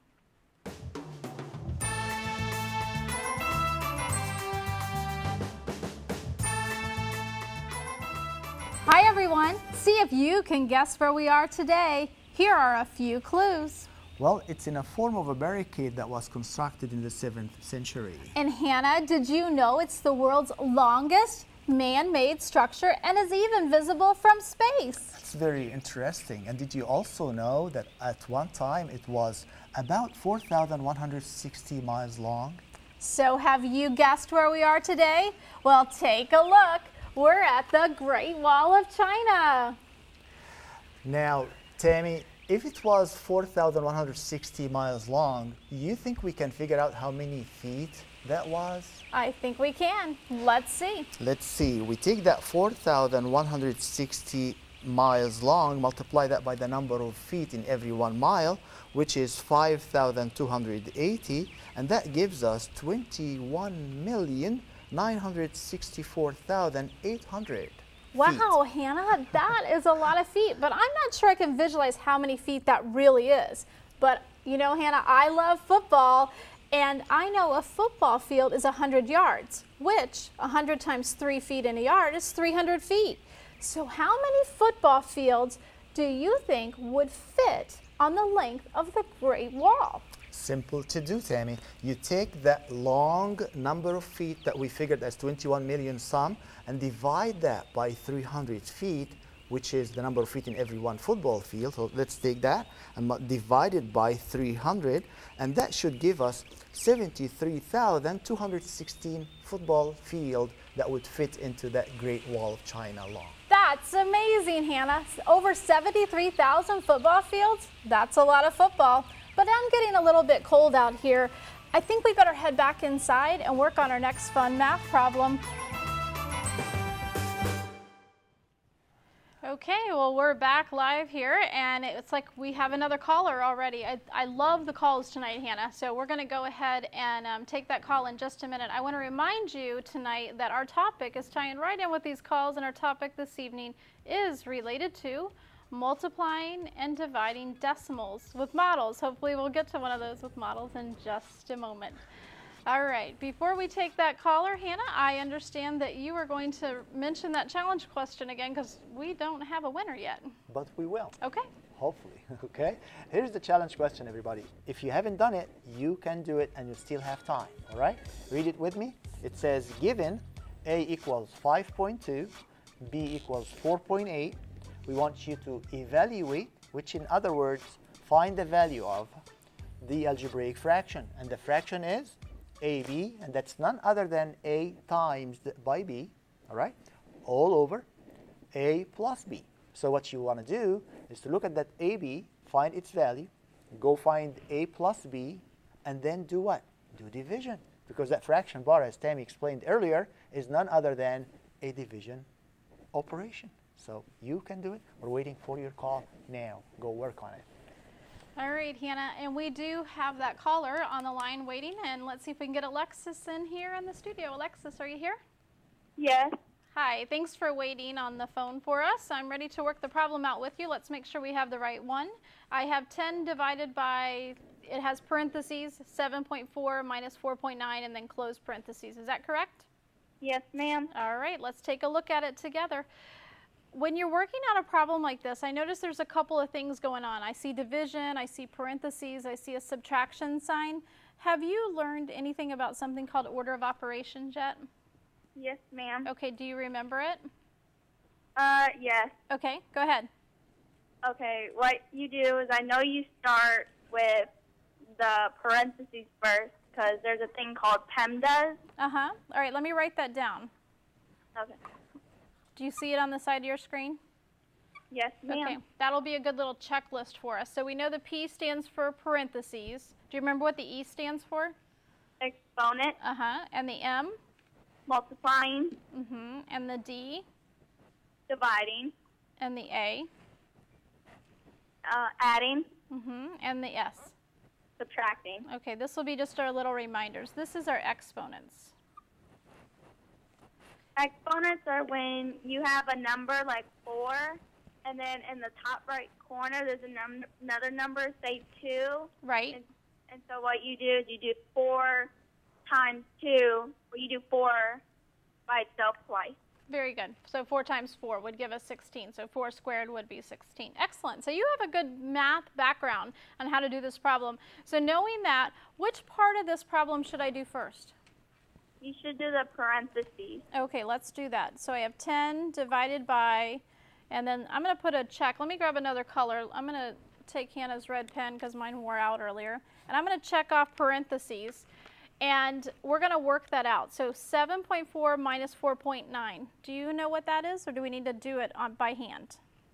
Hi, everyone. See if you can guess where we are today. Here are a few clues. Well, it's in a form of a barricade that was constructed in the 7th century. And Hannah, did you know it's the world's longest man-made structure and is even visible from space? It's very interesting. And did you also know that at one time it was about 4,160 miles long? So have you guessed where we are today? Well, take a look. We're at the Great Wall of China. Now, Tammy, If it was 4,160 miles long, you think we can figure out how many feet that was? I think we can. Let's see. Let's see. We take that 4,160 miles long, multiply that by the number of feet in every 1 mile, which is 5,280, and that gives us 21,964,800. Wow, Hannah, that is a lot of feet, but I'm not sure I can visualize how many feet that really is. But you know, Hannah, I love football, and I know a football field is 100 yards, which 100 times 3 feet in a yard is 300 feet. So how many football fields do you think would fit on the length of the Great Wall? Simple to do, Tammy. You take that long number of feet that we figured as 21 million some and divide that by 300 feet, which is the number of feet in every one football field. So let's take that and divide it by 300, and that should give us 73,216 football field that would fit into that Great Wall of China long. That's amazing, Hannah. Over 73,000 football fields? That's a lot of football. But I'm getting a little bit cold out here. I think we better head back inside and work on our next fun math problem. Okay, well, we're back live here, and it's like we have another caller already. I love the calls tonight, Hannah, so we're going to go ahead and take that call in just a minute. I want to remind you tonight that our topic is tying right in with these calls, and our topic this evening is related to multiplying and dividing decimals with models. Hopefully we'll get to one of those with models in just a moment. All right, before we take that caller, Hannah, I understand that you are going to mention that challenge question again because we don't have a winner yet. But we will. Okay. Hopefully, okay? Here's the challenge question, everybody. If you haven't done it, you can do it and you still have time, all right? Read it with me. It says, given A equals 5.2, B equals 4.8, we want you to evaluate, which in other words, find the value of the algebraic fraction. And the fraction is AB, and that's none other than A times by B, all right? All over A plus B. So what you want to do is to look at that AB, find its value, go find A plus B, and then do what? Do division. Because that fraction bar, as Tammy explained earlier, is none other than a division operation. So you can do it. We're waiting for your call now. Go work on it. All right, Hannah, and we do have that caller on the line waiting, and let's see if we can get Alexis in here in the studio. Alexis, are you here? Yes. Hi, thanks for waiting on the phone for us. I'm ready to work the problem out with you. Let's make sure we have the right one. I have 10 divided by, it has parentheses, 7.4 minus 4.9, and then close parentheses. Is that correct? Yes, ma'am. All right, let's take a look at it together. When you're working on a problem like this, I notice there's a couple of things going on. I see division, I see parentheses, I see a subtraction sign. Have you learned anything about something called order of operations yet? Yes, ma'am. Okay, do you remember it? Yes. Okay, go ahead. Okay, what you do is I know you start with the parentheses first because there's a thing called PEMDAS. Uh-huh. All right, let me write that down. Okay. Do you see it on the side of your screen? Yes, ma'am. Okay, that'll be a good little checklist for us. So we know the P stands for parentheses. Do you remember what the E stands for? Exponent. Uh-huh. And the M? Multiplying. Mm-hmm. And the D? Dividing. And the A? Adding. Mm-hmm. And the S? Subtracting. Okay, this will be just our little reminders. This is our exponents. Exponents are when you have a number like 4, and then in the top right corner there's another number, say 2. Right. And so what you do is you do 4 times 2, or you do 4 by itself twice. Very good. So 4 times 4 would give us 16. So 4 squared would be 16. Excellent. So you have a good math background on how to do this problem. So knowing that, which part of this problem should I do first? You should do the parentheses. Okay, let's do that. So I have 10 divided by, and then I'm going to put a check. Let me grab another color. I'm going to take Hannah's red pen because mine wore out earlier. And I'm going to check off parentheses. And we're going to work that out. So 7.4 minus 4.9. Do you know what that is, or do we need to do it by hand?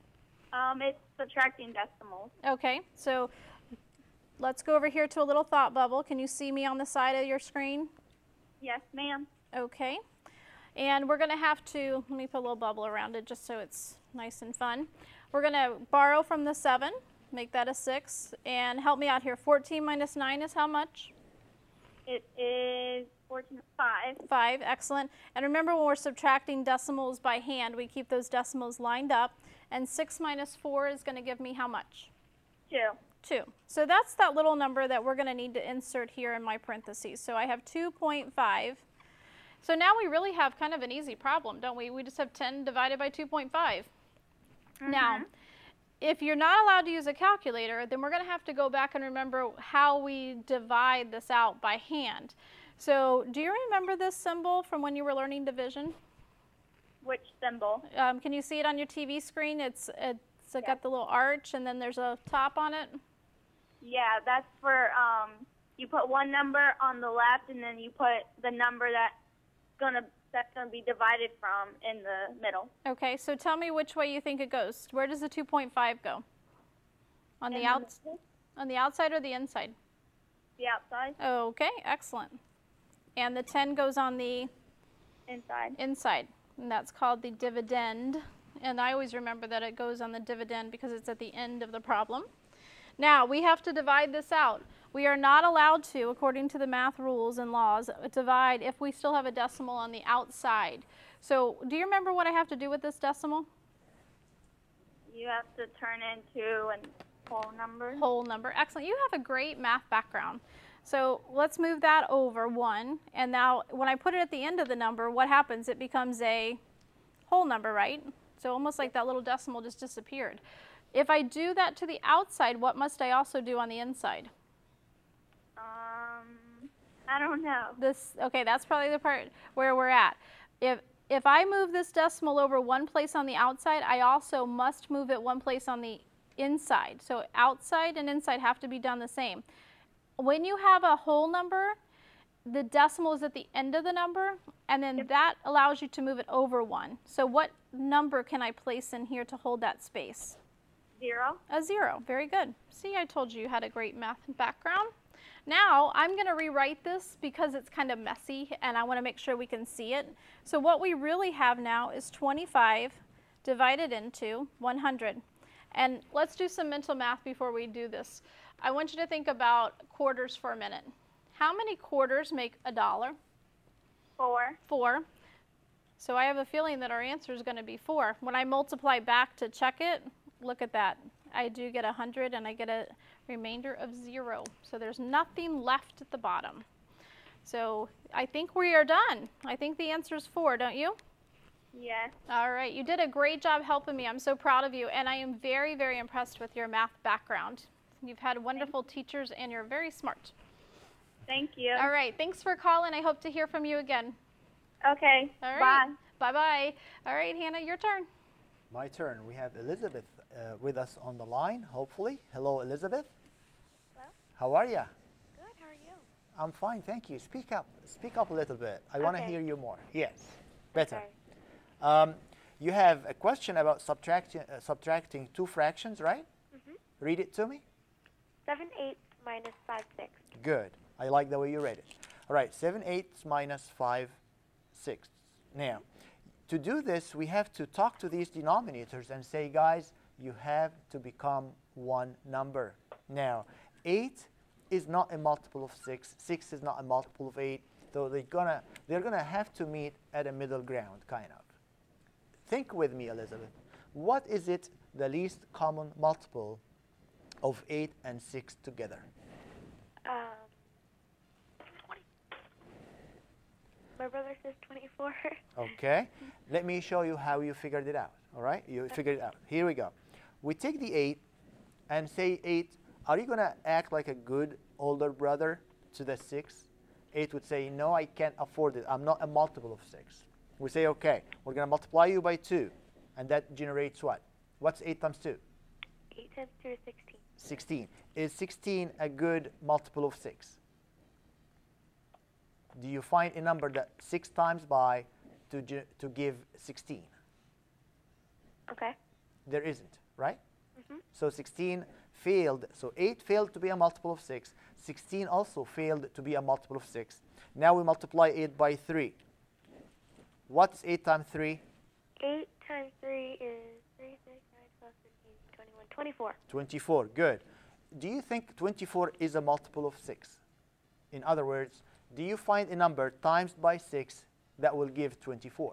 It's subtracting decimals. Okay, so let's go over here to a little thought bubble. Can you see me on the side of your screen? Yes, ma'am. Okay. And we're going to have to, let me put a little bubble around it just so it's nice and fun. We're going to borrow from the 7, make that a 6, and help me out here. 14 minus 9 is how much? It is 5. 5, excellent. And remember, when we're subtracting decimals by hand, we keep those decimals lined up. And 6 minus 4 is going to give me how much? 2. 2. So that's that little number that we're going to need to insert here in my parentheses. So I have 2.5. So now we really have kind of an easy problem, don't we? We just have 10 divided by 2.5. Now, if you're not allowed to use a calculator, then we're going to have to go back and remember how we divide this out by hand. So do you remember this symbol from when you were learning division? Which symbol? Can you see it on your TV screen? It's got the little arch and then there's a top on it. Yeah, that's for, you put one number on the left and then you put the number that's gonna be divided from in the middle. Okay, so tell me which way you think it goes. Where does the 2.5 go? On the outside or the inside? The outside. Okay, excellent. And the 10 goes on the Inside. inside, and that's called the dividend. And I always remember that it goes on the dividend because it's at the end of the problem. Now, we have to divide this out. We are not allowed to, according to the math rules and laws, divide if we still have a decimal on the outside. So, do you remember what I have to do with this decimal? You have to turn into a whole number. Whole number. Excellent. You have a great math background. So, let's move that over 1. And now, when I put it at the end of the number, what happens? It becomes a whole number, right? So, almost like that little decimal just disappeared. If I do that to the outside, what must I also do on the inside? I don't know. Okay, that's probably the part where we're at. If I move this decimal over one place on the outside, I also must move it one place on the inside. So outside and inside have to be done the same. When you have a whole number, the decimal is at the end of the number, and then that allows you to move it over 1. So what number can I place in here to hold that space? 0. A 0. Very good. See, I told you had a great math background. Now, I'm going to rewrite this because it's kind of messy and I want to make sure we can see it. So what we really have now is 25 divided into 100. And let's do some mental math before we do this. I want you to think about quarters for a minute. How many quarters make $1? 4. 4. So I have a feeling that our answer is going to be 4. When I multiply back to check it, look at that. I do get 100 and I get a remainder of 0. So there's nothing left at the bottom. So I think we are done. I think the answer is 4, don't you? Yes. All right. You did a great job helping me. I'm so proud of you. And I am very, very impressed with your math background. You've had wonderful teachers and you're very smart. Thank you. All right. Thanks for calling. I hope to hear from you again. Okay. All right. Bye. Bye-bye. All right, Hannah, your turn. My turn. We have Elizabeth with us on the line, hopefully. Hello, Elizabeth. Hello. How are you? Good. How are you? I'm fine, thank you. Speak up. Speak up a little bit. I want to Okay. hear you more. Yes, better. Okay. You have a question about subtracting two fractions, right? Mhm. Read it to me. 7/8 minus 5/6. Good. I like the way you read it. All right, 7/8 minus 5/6. Now, to do this, we have to talk to these denominators and say, guys, you have to become one number. Now, 8 is not a multiple of 6. 6 is not a multiple of 8. So they're gonna have to meet at a middle ground, kind of. Think with me, Elizabeth. What is it the least common multiple of 8 and 6 together? 20. My brother says 24. Okay. Let me show you how you figured it out. All right? You figured it out. Here we go. We take the 8 and say 8. Are you going to act like a good older brother to the 6? 8 would say, no, I can't afford it. I'm not a multiple of 6. We say, okay, we're going to multiply you by 2. And that generates what? What's 8 times 2? 8 times 2 is 16. 16. Is 16 a good multiple of 6? Do you find a number that 6 times by to give 16? Okay. There isn't, right? Mm-hmm. So 16 failed. So 8 failed to be a multiple of 6. 16 also failed to be a multiple of 6. Now we multiply 8 by 3. What's 8 times 3? 8 times 3 is 3, 6, 9, 12, 15, 21, 24. 24. Good. Do you think 24 is a multiple of 6? In other words, do you find a number times by 6 that will give 24?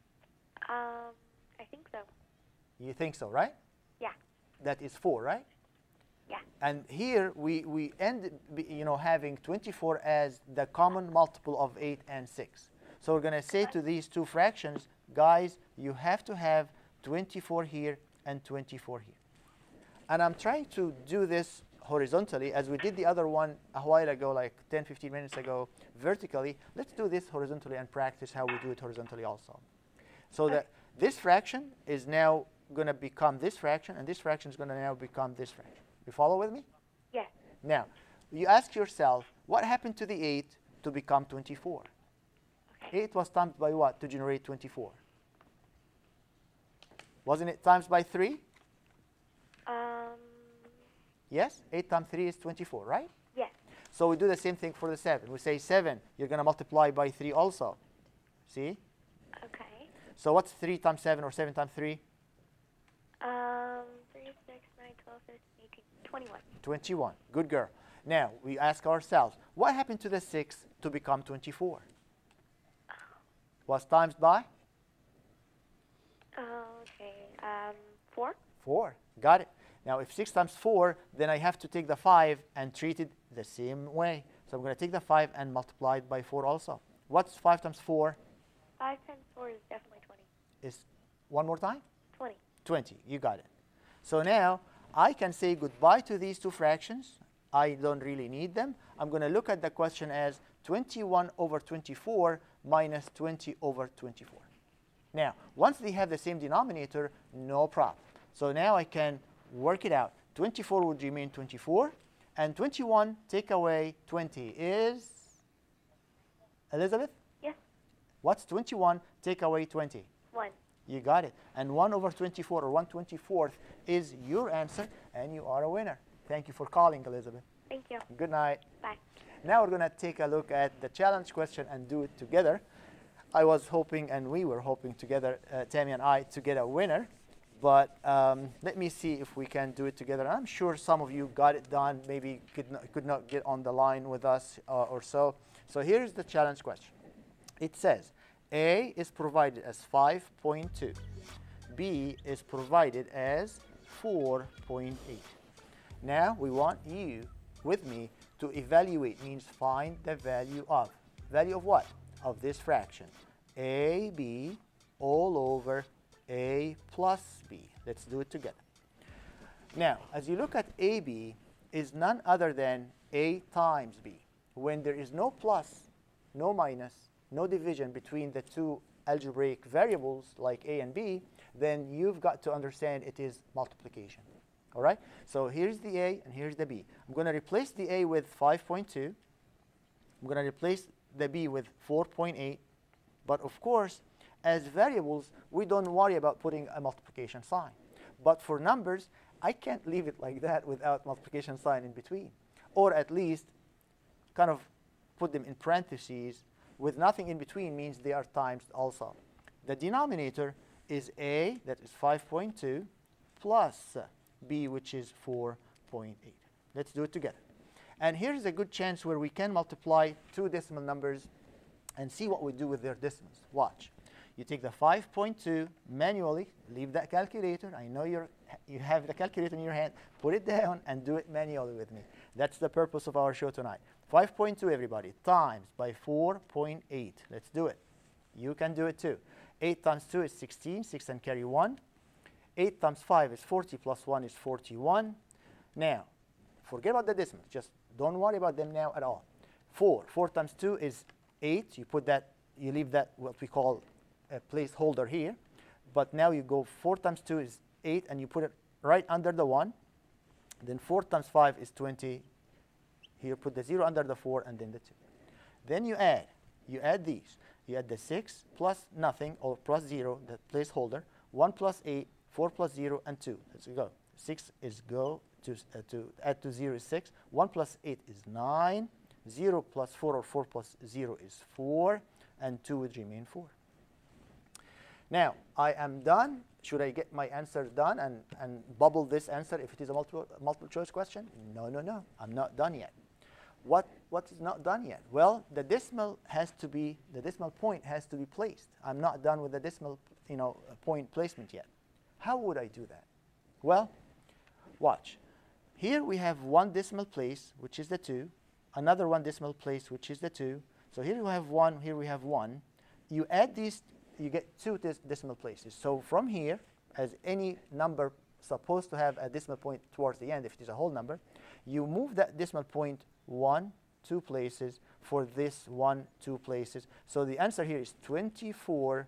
I think so. You think so, right? Yeah. That is 4, right? Yeah. And here we end having 24 as the common multiple of 8 and 6. So we're going to say to these two fractions, guys, you have to have 24 here and 24 here. And I'm trying to do this horizontally as we did the other one a while ago, like 10, 15 minutes ago, vertically. Let's do this horizontally and practice how we do it horizontally also. So that this fraction is now going to become this fraction, and this fraction is going to now become this fraction. You follow with me? Yes. Now, you ask yourself, what happened to the 8 to become 24? Okay. 8 was times by what to generate 24? Wasn't it times by 3? Yes? 8 times 3 is 24, right? Yes. So we do the same thing for the 7. We say 7, you're going to multiply by 3 also. See? Okay. So what's 3 times 7 or 7 times 3? 3, 6, 9, 12, 13, 18, 21. 21. Good girl. Now, we ask ourselves, what happened to the 6 to become 24? Was times by? Okay. 4. 4. Got it. Now, if 6 times 4, then I have to take the 5 and treat it the same way. So I'm going to take the 5 and multiply it by 4 also. What's 5 times 4? 5 times 4 is definitely 20. Is one more time? 20. 20. You got it. So now I can say goodbye to these two fractions. I don't really need them. I'm going to look at the question as 21 over 24 minus 20 over 24. Now, once they have the same denominator, no problem. So now I can work it out. 24 would remain 24, and 21 take away 20 is? Elizabeth? Yes. What's 21 take away 20? 1. You got it. And 1 over 24, or 1/24th, is your answer, and you are a winner. Thank you for calling, Elizabeth. Thank you. Good night. Bye. Now we're going to take a look at the challenge question and do it together. I was hoping, and we were hoping together, Tammy and I, to get a winner. But let me see if we can do it together. I'm sure some of you got it done, maybe could not get on the line with us or so. So here's the challenge question. It says, A is provided as 5.2. B is provided as 4.8. Now we want you, with me, to evaluate, means find the value of. Value of what? Of this fraction. AB all over A plus B. Let's do it together. Now, as you look at AB, is none other than A times B. When there is no plus, no minus, no division between the two algebraic variables like A and B, then you've got to understand it is multiplication. All right? So here's the A and here's the B. I'm going to replace the A with 5.2. I'm going to replace the B with 4.8. But of course, as variables, we don't worry about putting a multiplication sign. But for numbers, I can't leave it like that without multiplication sign in between. Or at least kind of put them in parentheses with nothing in between, means they are times also. The denominator is A, that is 5.2, plus B, which is 4.8. Let's do it together. And here's a good chance where we can multiply two decimal numbers and see what we do with their decimals. Watch. You take the 5.2 manually, leave that calculator. I know you have the calculator in your hand. Put it down and do it manually with me. That's the purpose of our show tonight. 5.2, everybody, times by 4.8. Let's do it. You can do it too. 8 times 2 is 16. 6 and carry 1. 8 times 5 is 40 plus 1 is 41. Now, forget about the decimals. Just don't worry about them now at all. 4. 4 times 2 is 8. You put that, you leave that what we call a placeholder here. But now you go 4 times 2 is 8, and you put it right under the 1. Then 4 times 5 is 20. Here, put the 0 under the 4 and then the 2. Then you add. You add these. You add the 6 plus nothing, or plus 0, the placeholder. 1 plus 8, 4 plus 0, and 2. Let's go. 6 is go to add to 0 is 6. 1 plus 8 is 9. 0 plus 4 or 4 plus 0 is 4. And 2 would remain 4. Now, I am done. Should I get my answer done and bubble this answer if it is a multiple choice question? No, no, no. I'm not done yet. What is not done yet? Well, the decimal point has to be placed. I'm not done with the decimal point placement yet. How would I do that? Well, watch. Here we have one decimal place, which is the 2. Another one decimal place, which is the 2. So here we have 1, here we have 1. You add these, you get 2 decimal places. So from here, as any number supposed to have a decimal point towards the end, if it is a whole number, you move that decimal point 1, 2 places for this 1, 2 places. So the answer here is 24.96.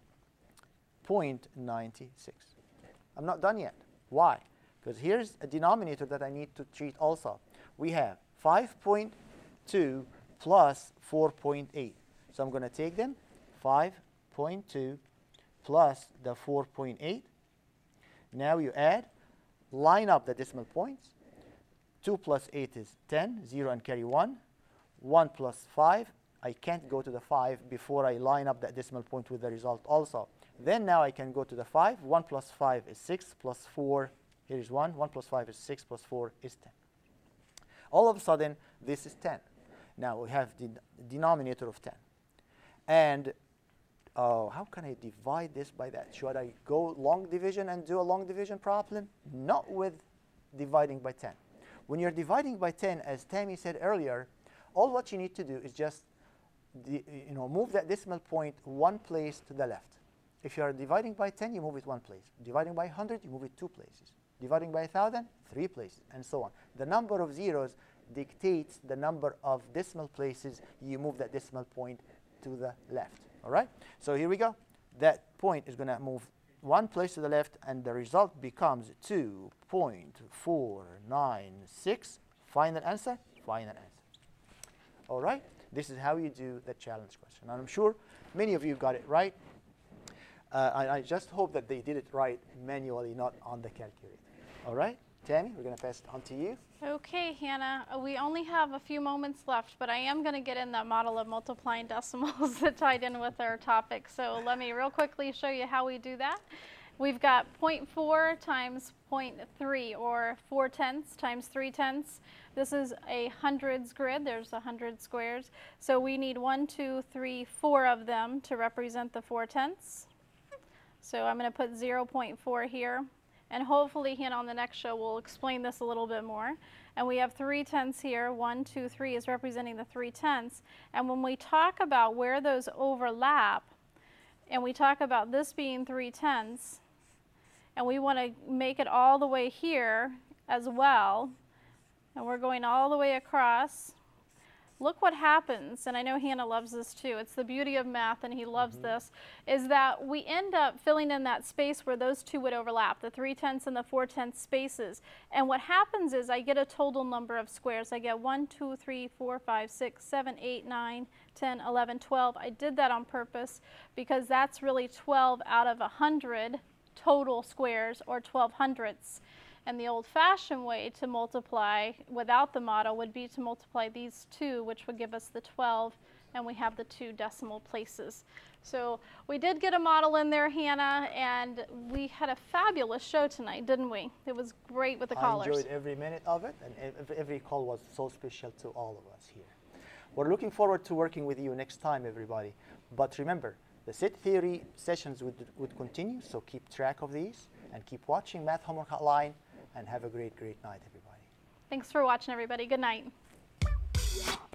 I'm not done yet. Why? Because here's a denominator that I need to treat also. We have 5.2 plus 4.8. So I'm going to take them, 5.2 plus the 4.8. Now you add, line up the decimal points. 2 plus 8 is 10, 0 and carry 1. 1 plus 5, I can't go to the 5 before I line up that decimal point with the result also. Then now I can go to the 5. 1 plus 5 is 6 plus 4, here is 1. 1 plus 5 is 6 plus 4 is 10. All of a sudden, this is 10. Now we have the denominator of 10. And how can I divide this by that? Should I go long division and do a long division problem? Not with dividing by 10. When you're dividing by 10, as Tammy said earlier, all what you need to do is just move that decimal point 1 place to the left. If you are dividing by 10, you move it 1 place. Dividing by 100, you move it 2 places. Dividing by 1,000, 3 places, and so on. The number of zeros dictates the number of decimal places you move that decimal point to the left. All right? So here we go. That point is going to move 1 place to the left, and the result becomes 2.496. Final answer? Final answer. All right? This is how you do the challenge question. And I'm sure many of you got it right. I just hope that they did it right manually, not on the calculator. All right? Tammy, we're going to pass it on to you. Okay, Hannah, we only have a few moments left, but I am going to get in that model of multiplying decimals that tied in with our topic. So let me real quickly show you how we do that. We've got 0.4 times 0.3, or 4/10 times 3/10. This is a hundreds grid. There's 100 squares. So we need 1, 2, 3, 4 of them to represent the 4/10. So I'm going to put 0.4 here. And hopefully, Hannah, on the next show, we'll explain this a little bit more. And we have 3/10 here. 1, 2, 3 is representing the 3/10. And when we talk about where those overlap, and we talk about this being 3/10, and we want to make it all the way here as well, and we're going all the way across, look what happens, and I know Hannah loves this too, it's the beauty of math, and he loves this, is that we end up filling in that space where those two would overlap, the 3/10 and the 4/10 spaces. And what happens is I get a total number of squares. I get 1, 2, 3, 4, 5, 6, 7, 8, 9, 10, 11, 12. I did that on purpose because that's really 12 out of 100 total squares, or 12 hundredths. And the old-fashioned way to multiply without the model would be to multiply these two, which would give us the 12, and we have the 2 decimal places. So we did get a model in there, Hannah, and we had a fabulous show tonight, didn't we? It was great with the callers. I enjoyed every minute of it, and every call was so special to all of us here. We're looking forward to working with you next time, everybody. But remember, the set theory sessions would continue, so keep track of these and keep watching Math Homework Hotline. And have a great, great night, everybody. Thanks for watching, everybody. Good night.